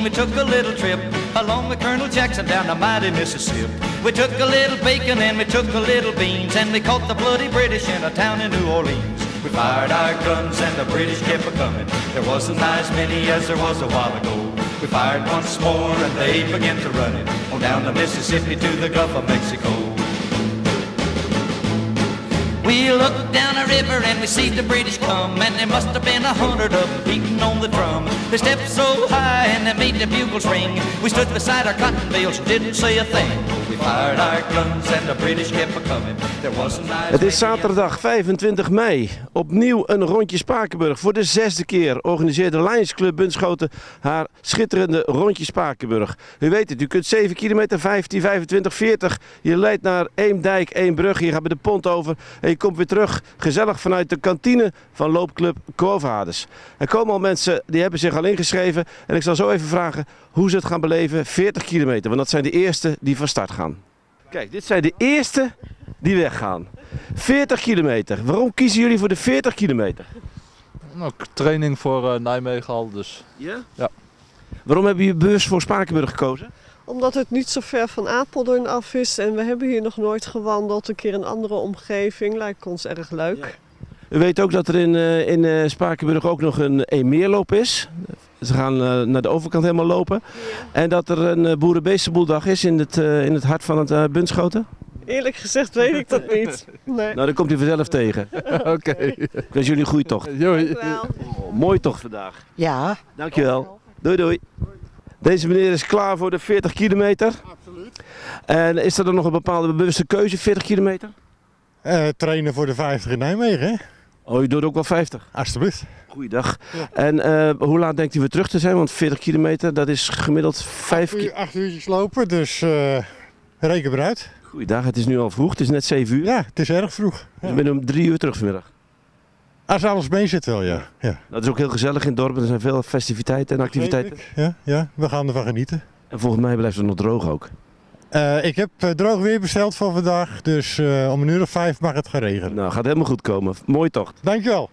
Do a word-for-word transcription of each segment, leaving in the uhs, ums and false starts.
we took a little trip along with Colonel Jackson down the mighty Mississippi. We took a little bacon and we took a little beans, and we caught the bloody British in a town in New Orleans. We fired our guns and the British kept a-coming. There wasn't as many as there was a while ago. We fired once more and they began to run it on down the Mississippi to the Gulf of Mexico. We looked down the river and we see the British come, and there must have been a hundred of them beating on the drum. They stepped so high and they made the bugles ring. We stood beside our cotton bales and didn't say a thing. We fired our guns and the British kept a-coming. There wasn't as Het is zaterdag vijfentwintig mei. Opnieuw een rondje Spakenburg. Voor de zesde keer organiseert de Lions Club Bunschoten haar schitterende rondje Spakenburg. U weet het, u kunt zeven kilometer, vijftien, vijfentwintig, veertig. Je leidt naar Eemdijk, Eembrug. Je gaat met de pont over en je komt weer terug. Gezellig vanuit de kantine van loopclub Quo Vadis. Er komen al mensen die hebben zich al ingeschreven. En ik zal zo even vragen hoe ze het gaan beleven. veertig kilometer, want dat zijn de eerste die van start gaan. Kijk, dit zijn de eerste die weggaan. veertig kilometer. Waarom kiezen jullie voor de veertig kilometer? Nou, training voor uh, Nijmegen al, dus. Ja? Ja. Waarom hebben jullie bewust voor Spakenburg gekozen? Omdat het niet zo ver van Apeldoorn af is en we hebben hier nog nooit gewandeld. Een keer een andere omgeving, lijkt ons erg leuk. Ja. U weet ook dat er in, uh, in uh, Spakenburg ook nog een Eemmeerloop is. Ze gaan uh, naar de overkant helemaal lopen. Ja. En dat er een uh, boerenbeestenboeldag is in het, uh, in het hart van het uh, Bunschoten. Eerlijk gezegd weet ik dat niet. Nee. Nou, dan komt u vanzelf tegen. Oké. Okay. Ik wens jullie een goede tocht. Oh, mooi tocht vandaag. Ja. Dankjewel. Doei doei. Deze meneer is klaar voor de veertig kilometer. Absoluut. En is er dan nog een bepaalde bewuste keuze, veertig kilometer? Uh, trainen voor de vijftig in Nijmegen, hè? Oh, u doet ook wel vijftig? Alsjeblieft. Goeiedag. Ja. En uh, hoe laat denkt u weer terug te zijn? Want veertig kilometer, dat is gemiddeld vijf kilometer. Acht uurtjes lopen, dus uh, reken eruit. Goeiedag, het is nu al vroeg, het is net zeven uur. Ja, het is erg vroeg. Ja. Dus ik ben om drie uur terug vanmiddag. Als alles mee zit wel, ja. ja. Dat is ook heel gezellig in het dorp, er zijn veel festiviteiten en activiteiten. Ja, ja, we gaan ervan genieten. En volgens mij blijft het nog droog ook. Uh, ik heb uh, droog weer besteld voor vandaag, dus uh, om een uur of vijf mag het gaan regenen. Nou, gaat helemaal goed komen. Mooi tocht. Dankjewel.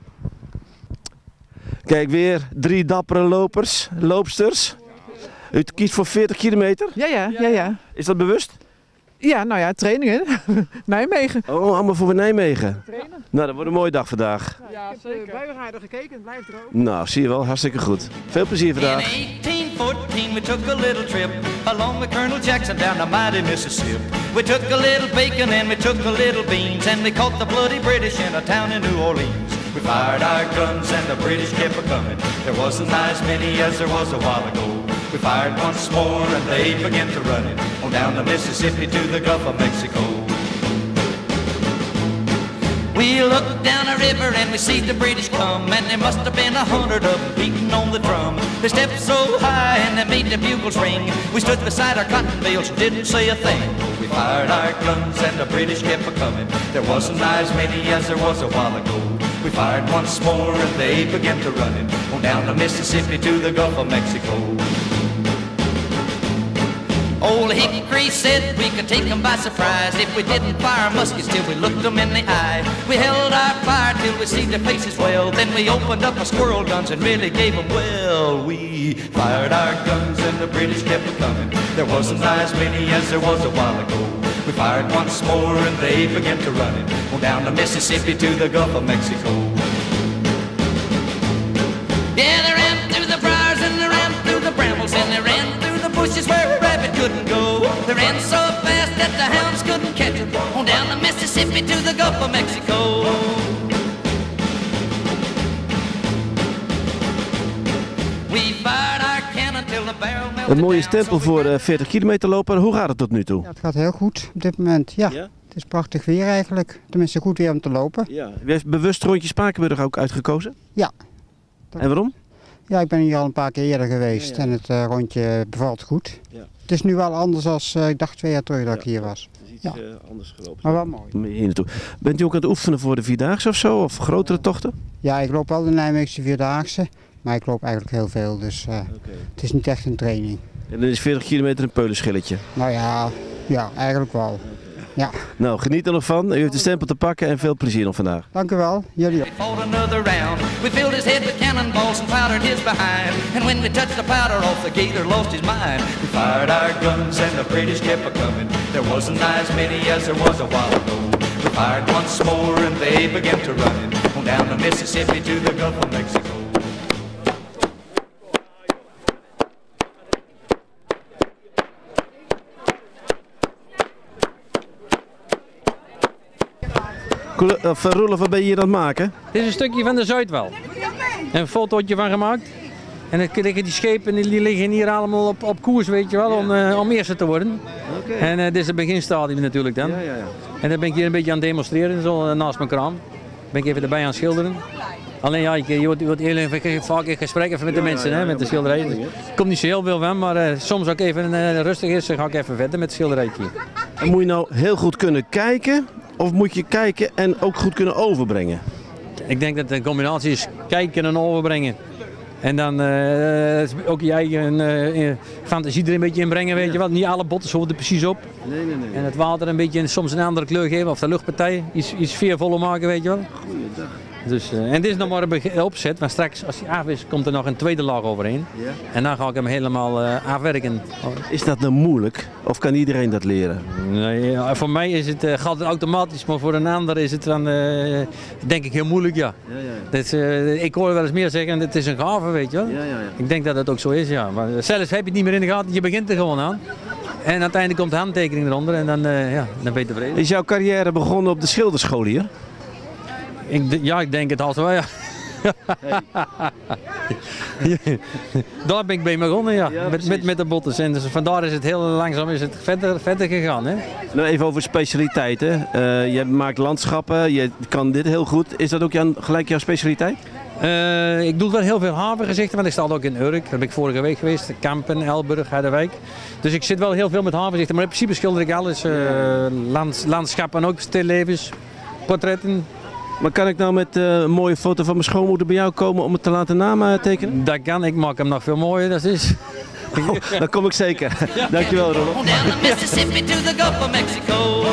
Kijk, weer drie dappere lopers, loopsters. U kiest voor veertig kilometer? Ja, ja, ja, ja. Is dat bewust? Ja, nou ja, trainingen. Nijmegen. Oh, allemaal voor Nijmegen. Trainen. Nou, dat wordt een mooie dag vandaag. Ja, zeker. Buigenheider gekeken, het blijft droog. Nou, zie je wel, hartstikke goed. Veel plezier vandaag. In eighteen fourteen we took a little trip along with Colonel Jackson down the mighty Mississippi. We took a little bacon and we took a little beans, and we caught the bloody British in a town in New Orleans. We fired our guns and the British kept a-coming. There wasn't as many as there was a while ago. We fired once more and they began to run it on down the Mississippi to the Gulf of Mexico. We looked down the river and we see the British come, and there must have been a hundred of them beating on the drum. They stepped so high and they made the bugles ring. We stood beside our cotton bales and didn't say a thing. We fired our guns and the British kept a-coming. There wasn't as many as there was a while ago. We fired once more and they began to run it on down the Mississippi to the Gulf of Mexico. Old Hickory said we could take them by surprise if we didn't fire muskets till we looked them in the eye. We held our fire till we see their faces well, then we opened up our squirrel guns and really gave them well. We fired our guns and the British kept coming. There wasn't as many as there was a while ago. We fired once more and they began to run it on down the Mississippi to the Gulf of Mexico. Yeah, they ran through the briars and they ran through the brambles and they ran through the bushes where a rabbit couldn't go. They ran so fast that the hounds couldn't catch them on down the Mississippi to the Gulf of Mexico. We fired our cannon till the barrel melted. Een mooie stempel voor uh, veertig kilometer lopen. Hoe gaat het tot nu toe? Ja, het gaat heel goed op dit moment, ja. ja. Het is prachtig weer eigenlijk. Tenminste goed weer om te lopen. Ja. U heeft bewust rondje Spakenburg ook uitgekozen? Ja. En waarom? Ja, ik ben hier al een paar keer eerder geweest ja, ja. en het uh, rondje bevalt goed. Ja. Het is nu wel anders dan uh, ik dacht twee jaar terug dat ja, ik hier was. Het is iets ja. uh, anders gelopen. Maar wel mooi. Hier naartoe. Bent u ook aan het oefenen voor de Vierdaagse of zo? Of grotere tochten? Ja, ik loop wel de Nijmeegse Vierdaagse. Maar ik loop eigenlijk heel veel, dus uh, okay. Het is niet echt een training. En dan is veertig kilometer een peulenschilletje? Nou ja, ja eigenlijk wel. Ja. Nou, geniet er nog van. U heeft de stempel te pakken en veel plezier nog vandaag. Dank u wel. Jullie ook. We fought another round. We filled his head with cannonballs and powdered his behind. And when we touched the powder off, the gator lost his mind. We fired our guns and the British kept a coming. There wasn't as many as there was a while ago. We fired once more and they began to run on down the Mississippi to the Gulf of Mexico. Of Roelof, wat ben je hier aan het maken? Dit is een stukje van de Zuidwal. Een fotootje van gemaakt. En dan liggen die schepen die liggen hier allemaal op, op koers, weet je wel, om, uh, om eerste te worden. Okay. En uh, dit is het beginstadium natuurlijk dan. Ja, ja, ja. En dan ben ik hier een beetje aan het demonstreren, zo uh, naast mijn kraam. Ben ik even erbij aan het schilderen. Alleen ja, je wordt, je wordt heel even, vaak in gesprek even met de mensen, ja, ja, hè, met de schilderijen. Er komt niet zo heel veel van, maar uh, soms ook even uh, rustig is, dan ga ik even verder met het schilderijtje. En moet je nou heel goed kunnen kijken? Of moet je kijken en ook goed kunnen overbrengen? Ik denk dat het een combinatie is kijken en overbrengen. En dan uh, ook je eigen uh, fantasie er een beetje in brengen, weet je wel. Niet alle botten hoeven er precies op. Nee, nee, nee. En het water een beetje soms een andere kleur geven, of de luchtpartij iets, iets sfeervoller maken, weet je wel. Goeiedag. Dus, uh, en dit is nog maar een opzet, maar straks als hij af is, komt er nog een tweede laag overheen. Ja. En dan ga ik hem helemaal uh, afwerken. Is dat nou moeilijk? Of kan iedereen dat leren? Nee, voor mij is het, uh, gaat het automatisch, maar voor een ander is het dan, uh, denk ik, heel moeilijk, ja. Ja, ja, ja. Dat, uh, ik hoor wel eens meer zeggen, het is een gave, weet je wel. Ja, ja, ja. Ik denk dat het ook zo is, ja. Maar zelfs heb je het niet meer in de gaten, je begint er gewoon aan. En uiteindelijk komt de handtekening eronder en dan, uh, ja, dan ben je tevreden. Is jouw carrière begonnen op de schilderschool hier? Ik, ja, ik denk het al zo, ja. Hey. Daar ben ik bij begonnen, ja, ja met, met, met de bottes. En dus vandaar is het heel langzaam is het verder, verder gegaan. Hè? Nou, even over specialiteiten. Uh, je maakt landschappen, je kan dit heel goed. Is dat ook jouw, gelijk jouw specialiteit? Uh, ik doe wel heel veel havengezichten, want ik sta ook in Urk. Daar ben ik vorige week geweest. Kampen, Elburg, Harderwijk. Dus ik zit wel heel veel met havengezichten. Maar in principe schilder ik alles. Uh, lands, landschappen ook, stillevens, portretten. Maar kan ik nou met uh, een mooie foto van mijn schoonmoeder bij jou komen om het te laten natekenen? Dat kan, ik maak hem nog veel mooier, dat is. Oh, dat kom ik zeker. Dankjewel, Rolf. On down the Mississippi to the Gulf of Mexico.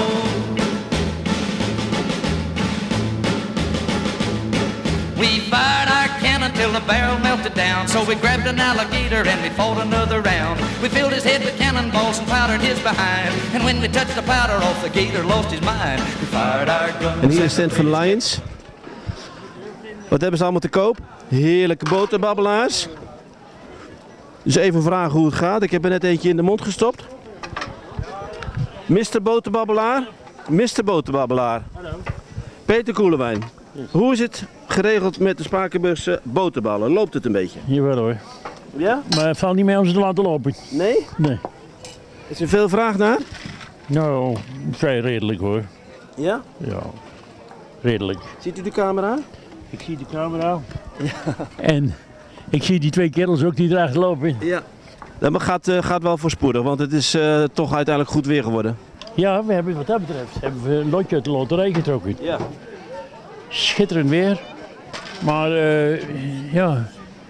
We fired our cannon till the barrel melted down. So we grabbed an alligator and we fought another round. We filled his head with cannonballs and powdered his behind. And when we touched the powder off, the gator lost his mind. We fired our guns. En hier is stand van Lions. Wat hebben ze allemaal te koop? Heerlijke boterbabbelaars. Dus even vragen hoe het gaat. Ik heb er net eentje in de mond gestopt. mister Boterbabbelaar. mister Boterbabbelaar. Hallo. Peter Koelewijn. Hoe is het geregeld met de Spakenburgse boterballen? Loopt het een beetje? Jawel hoor. Ja? Maar het valt niet mee om ze te laten lopen. Nee? Nee. Is er veel vraag naar? Nou, vrij redelijk hoor. Ja? Ja, redelijk. Ziet u de camera? Ik zie de camera. Ja. En ik zie die twee kerels ook die erachter lopen. Ja. Dat maar gaat, uh, gaat wel voorspoedig, want het is uh, toch uiteindelijk goed weer geworden. Ja, we hebben wat dat betreft hebben we een lotje uit de loterij getrokken. Ja. Schitterend weer. Maar uh, ja.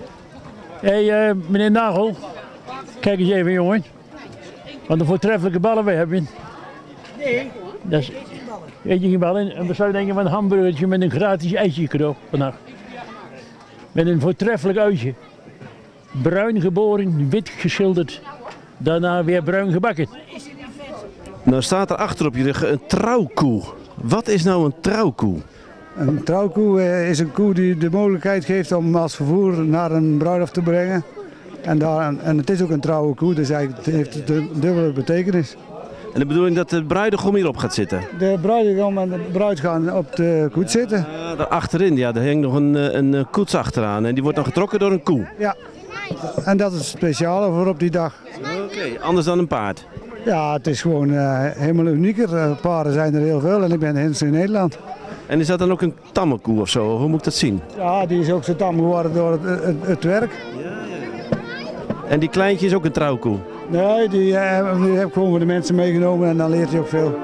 Hé hey, uh, meneer Nagel, kijk eens even jongen. Wat een voortreffelijke ballen we hebben. Nee, dat is, weet je geen ballen? En we zouden denken van een hamburgertje met een gratis ijsje cadeau vandaag. Met een voortreffelijk uitje. Bruin geboren, wit geschilderd. Daarna weer bruin gebakken. Nou staat er achter op je rug een trouwkoe. Wat is nou een trouwkoe? Een trouwkoe is een koe die de mogelijkheid geeft om als vervoer naar een bruiloft te brengen. En, daar, en het is ook een trouwe koe, dus eigenlijk heeft een dubbele betekenis. En de bedoeling dat de bruidegom hierop gaat zitten? De bruidegom en de bruid gaan op de koets zitten. Uh, daar achterin, ja, daar hangt nog een, een koets achteraan en die wordt dan getrokken door een koe. Ja, en dat is het speciale voor op die dag. Oké, okay, anders dan een paard? Ja, het is gewoon uh, helemaal unieker. Uh, paarden zijn er heel veel en ik ben de enige in Nederland. En is dat dan ook een tamme koe of zo? Hoe moet ik dat zien? Ja, die is ook zo tam geworden door het, het, het werk. Ja, ja. En die kleintje is ook een trouwkoe? Nee, die, uh, die heb ik gewoon voor de mensen meegenomen en dan leert hij ook veel.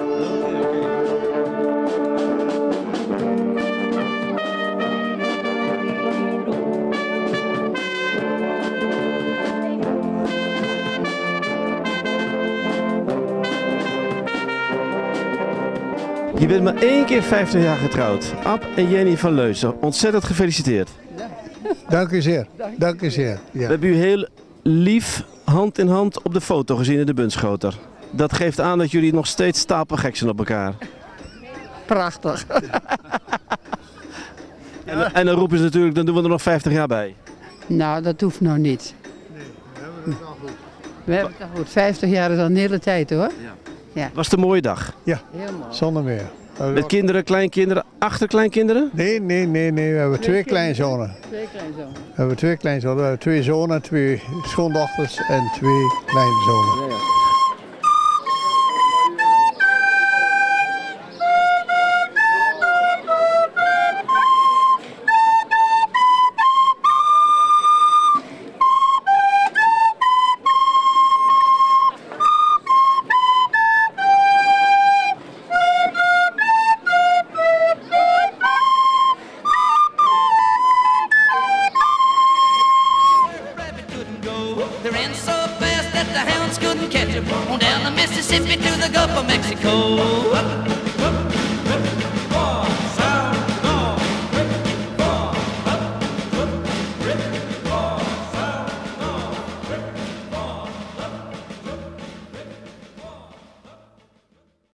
Je bent maar één keer vijftig jaar getrouwd. Ab en Jenny van Leusden, ontzettend gefeliciteerd. Dank u zeer. Dank u zeer. Ja. We hebben u heel lief hand in hand op de foto gezien in de Bunschoter. Dat geeft aan dat jullie nog steeds stapelgek zijn op elkaar. Prachtig. En, en dan roepen ze natuurlijk, dan doen we er nog vijftig jaar bij. Nou, dat hoeft nog niet. Nee, we hebben het al goed. We hebben het al goed. vijftig jaar is al een hele tijd hoor. Ja. Ja. Was het een mooie dag? Ja, Heel mooi. zonder meer. Met kinderen, kleinkinderen, achterkleinkinderen? Nee, nee, nee, nee. We hebben twee kleinzonen. Twee kleinzonen. We hebben twee kleinzonen. We hebben twee zonen, twee schoondochters en twee kleinzonen. Ja. They ran so fast that the hounds couldn't catch him. On down the Mississippi to the Gulf of Mexico.